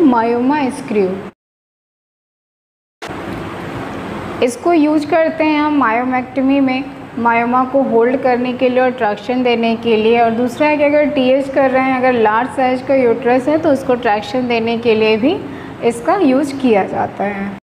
Myoma screw. इसको use करते हैं हम मायोमेक्टमी में, मायोमा को होल्ड करने के लिए और ट्रैक्शन देने के लिए। और दूसरा है कि अगर टीएच कर रहे हैं, अगर लार्ज साइज का यूट्रस है तो उसको ट्रैक्शन देने के लिए भी इसका यूज किया जाता है।